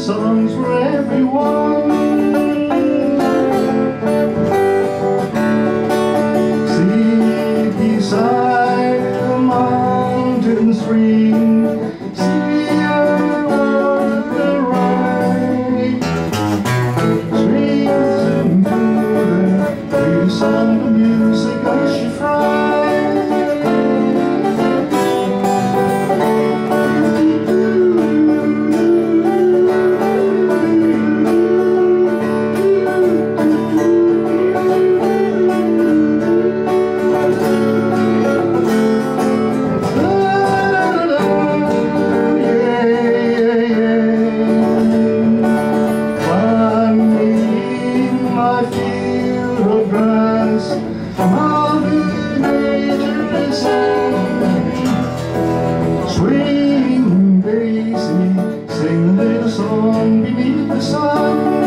songs for everyone. See beside the mountain stream, see over the right, streams into the sound of music as she flies. Mother Nature is swing daisy, sing a little song beneath the sun.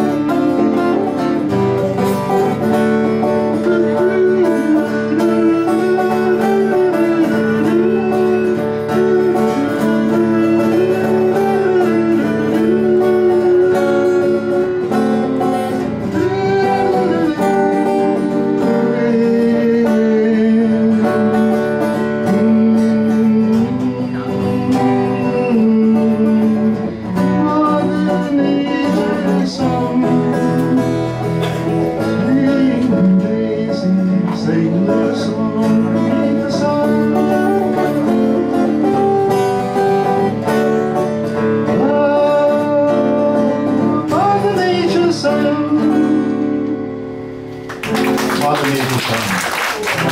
Sing the song beneath the sun. Mother Nature's son. Mother Nature's son.